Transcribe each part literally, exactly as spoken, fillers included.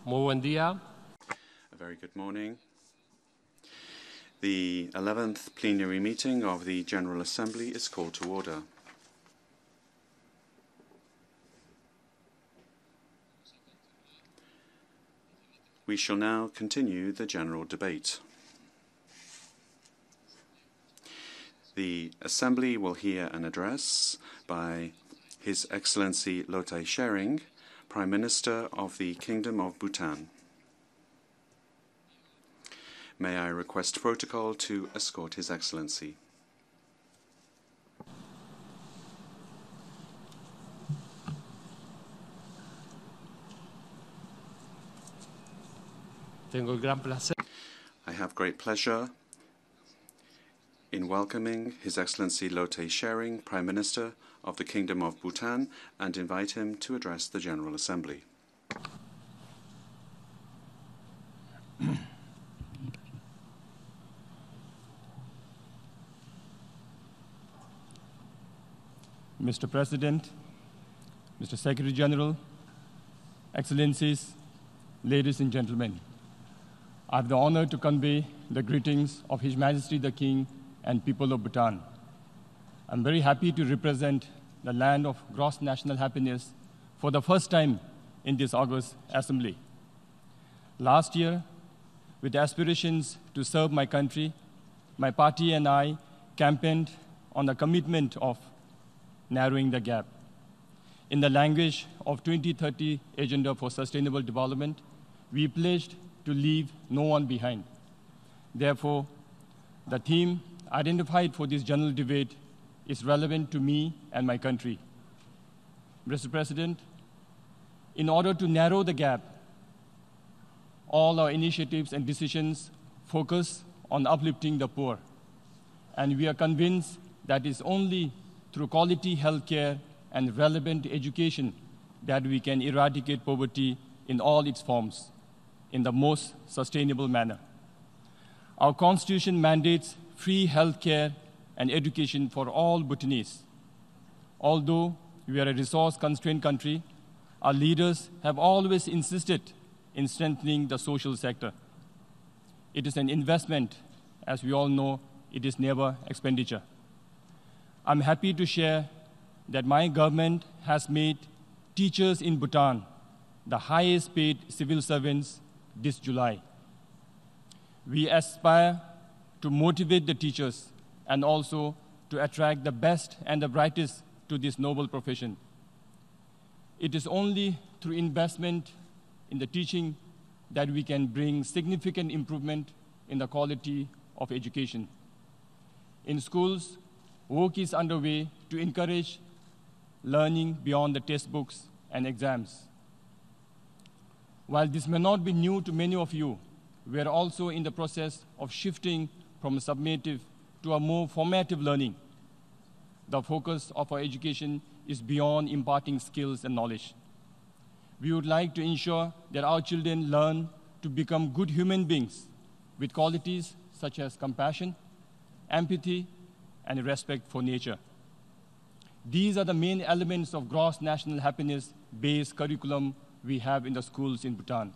Muy buen día. A very good morning. The eleventh plenary meeting of the General Assembly is called to order. We shall now continue the general debate. The Assembly will hear an address by His Excellency Lotay Tshering, Prime Minister of the Kingdom of Bhutan. May I request protocol to escort His Excellency. Tengo el gran placer I have great pleasure in welcoming His Excellency Lotay Tshering, Prime Minister of the Kingdom of Bhutan, and invite him to address the General Assembly. Mister President, Mister Secretary General, Excellencies, ladies and gentlemen, I have the honor to convey the greetings of His Majesty the King and people of Bhutan. I'm very happy to represent the land of gross national happiness for the first time in this August Assembly. Last year, with aspirations to serve my country, my party and I campaigned on the commitment of narrowing the gap. In the language of twenty thirty Agenda for Sustainable Development, we pledged to leave no one behind. Therefore, the theme identified for this general debate is relevant to me and my country. Mister President, in order to narrow the gap, all our initiatives and decisions focus on uplifting the poor. And we are convinced that it's only through quality health care and relevant education that we can eradicate poverty in all its forms in the most sustainable manner. Our Constitution mandates free health care and education for all Bhutanese. Although we are a resource-constrained country, our leaders have always insisted in strengthening the social sector. It is an investment. As we all know, it is never expenditure. I'm happy to share that my government has made teachers in Bhutan the highest paid civil servants this July. We aspire to motivate the teachers and also to attract the best and the brightest to this noble profession. It is only through investment in the teaching that we can bring significant improvement in the quality of education. In schools, work is underway to encourage learning beyond the textbooks and exams. While this may not be new to many of you, we are also in the process of shifting from summative to a more formative learning. The focus of our education is beyond imparting skills and knowledge. We would like to ensure that our children learn to become good human beings with qualities such as compassion, empathy, and respect for nature. These are the main elements of gross national happiness-based curriculum we have in the schools in Bhutan.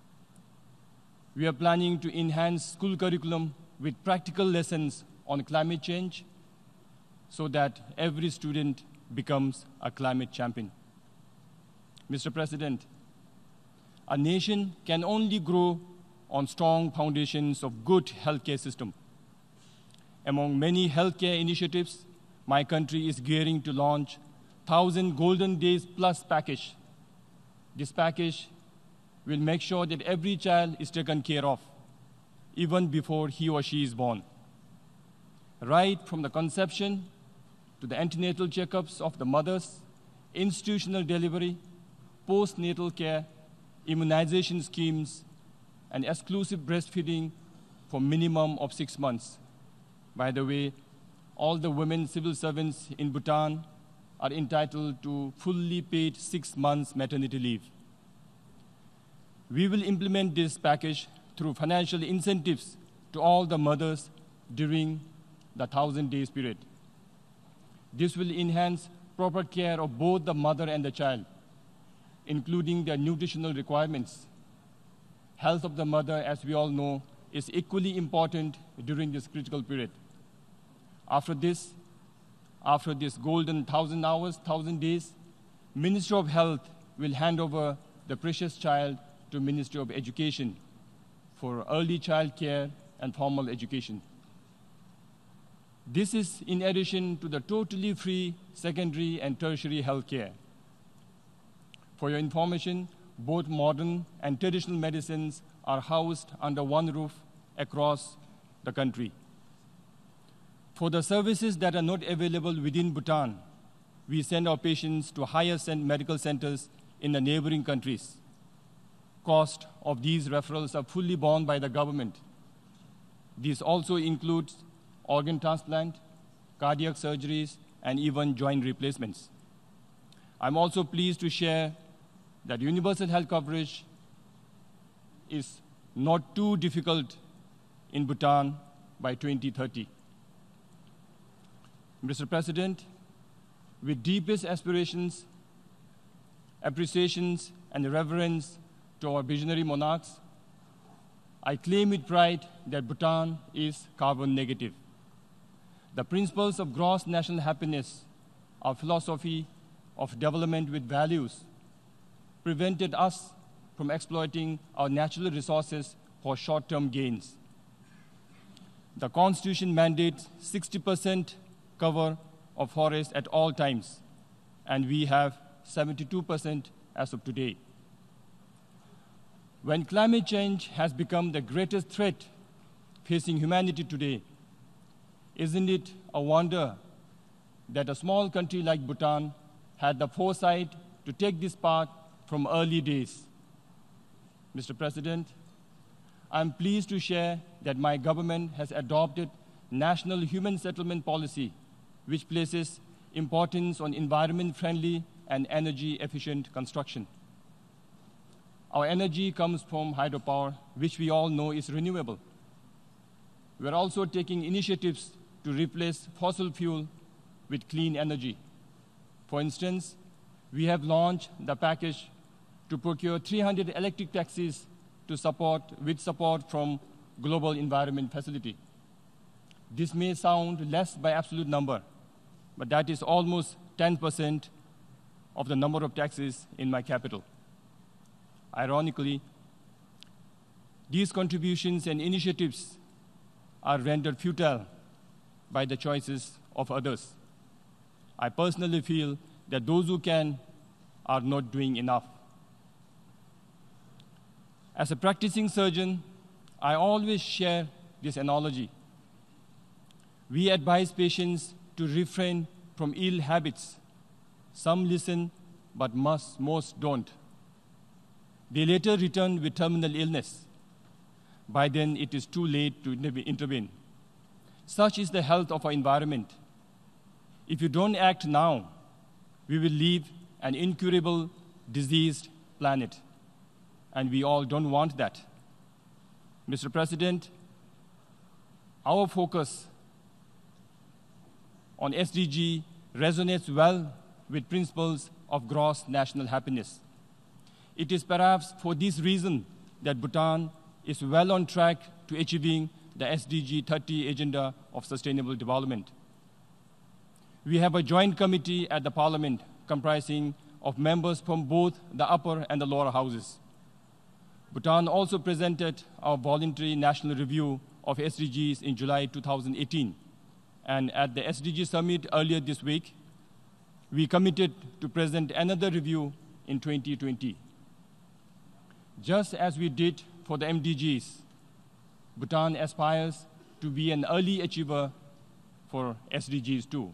We are planning to enhance school curriculum with practical lessons on climate change so that every student becomes a climate champion. Mister President, a nation can only grow on strong foundations of good healthcare system. Among many healthcare initiatives, my country is gearing to launch one thousand Golden Days Plus package. This package will make sure that every child is taken care of, even before he or she is born. Right from the conception to the antenatal checkups of the mothers, institutional delivery, postnatal care, immunization schemes, and exclusive breastfeeding for minimum of six months. By the way, all the women civil servants in Bhutan are entitled to fully paid six months maternity leave. We will implement this package through financial incentives to all the mothers during the thousand days period. This will enhance proper care of both the mother and the child, including their nutritional requirements. health of the mother, as we all know, is equally important during this critical period. After this, after this golden thousand hours, thousand days, Ministry of Health will hand over the precious child to Ministry of Education for early child care and formal education. This is in addition to the totally free secondary and tertiary health care. For your information, both modern and traditional medicines are housed under one roof across the country. For the services that are not available within Bhutan, we send our patients to higher medical centers in the neighboring countries. Cost of these referrals are fully borne by the government. This also includes organ transplant, cardiac surgeries, and even joint replacements. I'm also pleased to share that universal health coverage is not too difficult in Bhutan by twenty thirty. Mister President, with deepest aspirations, appreciations, and reverence to our visionary monarchs, I claim with pride that Bhutan is carbon negative. The principles of gross national happiness, our philosophy of development with values, prevented us from exploiting our natural resources for short-term gains. The Constitution mandates sixty percent cover of forest at all times, and we have seventy-two percent as of today. When climate change has become the greatest threat facing humanity today, isn't it a wonder that a small country like Bhutan had the foresight to take this path from early days? Mister President, I'm pleased to share that my government has adopted National Human Settlement Policy, which places importance on environment-friendly and energy-efficient construction. Our energy comes from hydropower, which we all know is renewable. We're also taking initiatives to replace fossil fuel with clean energy. For instance, we have launched the package to procure three hundred electric taxis to support, with support from Global Environment Facility. This may sound less by absolute number, but that is almost ten percent of the number of taxis in my capital. Ironically, these contributions and initiatives are rendered futile by the choices of others. I personally feel that those who can are not doing enough. As a practicing surgeon, I always share this analogy. We advise patients to refrain from ill habits. Some listen, but most, most don't. They later return with terminal illness. By then, it is too late to intervene. Such is the health of our environment. If you don't act now, we will leave an incurable, diseased planet. And we all don't want that. Mister President, our focus on S D G resonates well with principles of gross national happiness. It is perhaps for this reason that Bhutan is well on track to achieving the S D G thirty Agenda of Sustainable Development. We have a joint committee at the Parliament comprising of members from both the upper and the lower houses. Bhutan also presented our voluntary national review of S D Gs in July two thousand eighteen. And at the S D G Summit earlier this week, we committed to present another review in twenty twenty. Just as we did for the M D Gs, Bhutan aspires to be an early achiever for S D Gs too.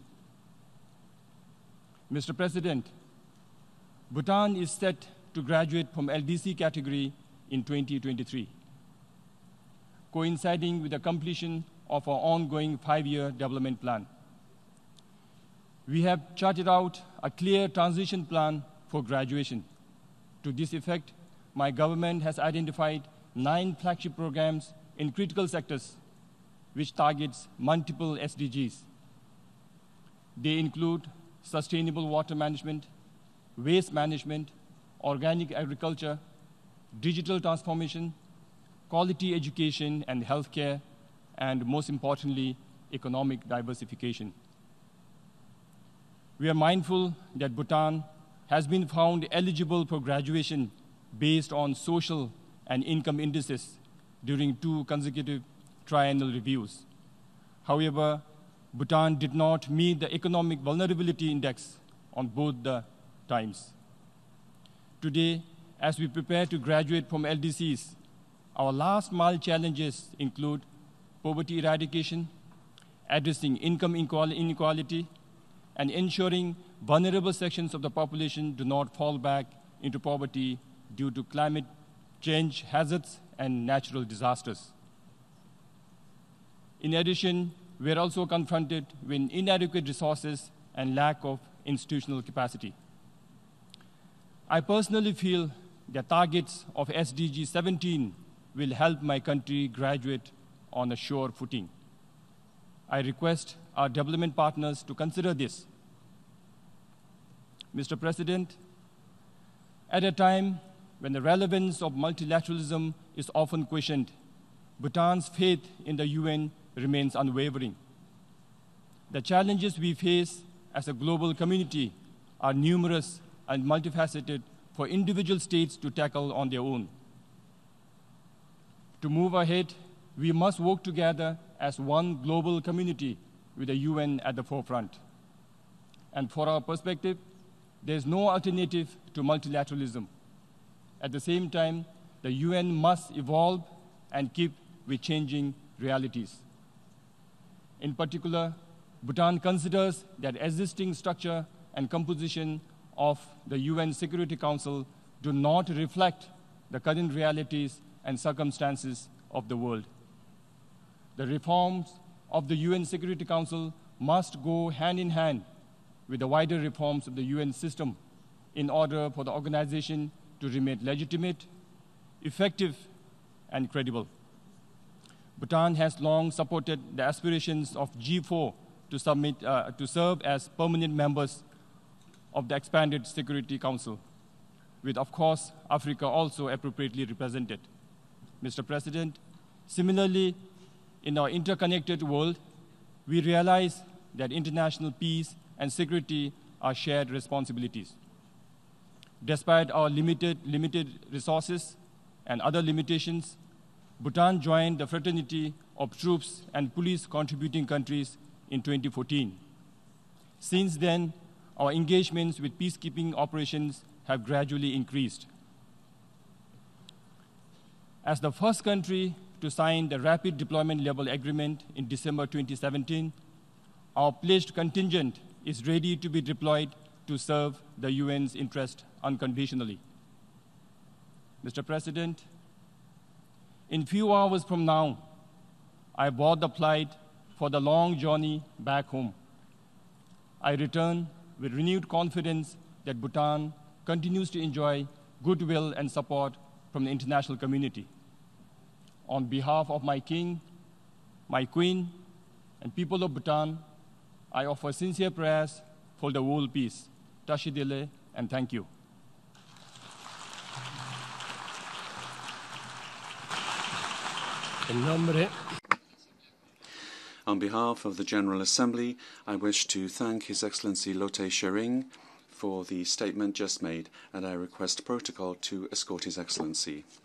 Mister President, Bhutan is set to graduate from L D C category in twenty twenty-three, coinciding with the completion of our ongoing five-year development plan. We have charted out a clear transition plan for graduation. To this effect, my government has identified nine flagship programs in critical sectors, which targets multiple S D Gs. They include sustainable water management, waste management, organic agriculture, digital transformation, quality education and healthcare, and most importantly, economic diversification. We are mindful that Bhutan has been found eligible for graduation based on social and income indices during two consecutive triennial reviews. However, Bhutan did not meet the economic vulnerability index on both the times. Today, as we prepare to graduate from L D Cs, our last mile challenges include poverty eradication, addressing income inequality, and ensuring vulnerable sections of the population do not fall back into poverty due to climate change hazards and natural disasters. In addition, we are also confronted with inadequate resources and lack of institutional capacity. I personally feel the targets of S D G seventeen will help my country graduate on a sure footing. I request our development partners to consider this. Mister President, at a time when the relevance of multilateralism is often questioned, Bhutan's faith in the U N remains unwavering. The challenges we face as a global community are numerous and multifaceted for individual states to tackle on their own. To move ahead, we must work together as one global community with the U N at the forefront. And for our perspective, there is no alternative to multilateralism. At the same time, the U N must evolve and keep with changing realities. In particular, Bhutan considers that existing structure and composition of the U N Security Council do not reflect the current realities and circumstances of the world. The reforms of the U N Security Council must go hand in hand with the wider reforms of the U N system in order for the organization to remain legitimate, effective, and credible. Bhutan has long supported the aspirations of G four to, submit, uh, to serve as permanent members of the expanded Security Council, with, of course, Africa also appropriately represented. Mister President, similarly, in our interconnected world, we realize that international peace and security are shared responsibilities. Despite our limited, limited resources and other limitations, Bhutan joined the fraternity of troops and police contributing countries in twenty fourteen. Since then, our engagements with peacekeeping operations have gradually increased. As the first country to sign the Rapid Deployment Level Agreement in December twenty seventeen, our pledged contingent is ready to be deployed to serve the U N's interest unconditionally. Mister President, in few hours from now, I board the flight for the long journey back home. I return with renewed confidence that Bhutan continues to enjoy goodwill and support from the international community. On behalf of my king, my queen, and people of Bhutan, I offer sincere prayers for the world peace. Tashi Dele, and thank you. En nombre On behalf of the General Assembly, I wish to thank His Excellency Lotay Tshering for the statement just made, and I request protocol to escort His Excellency.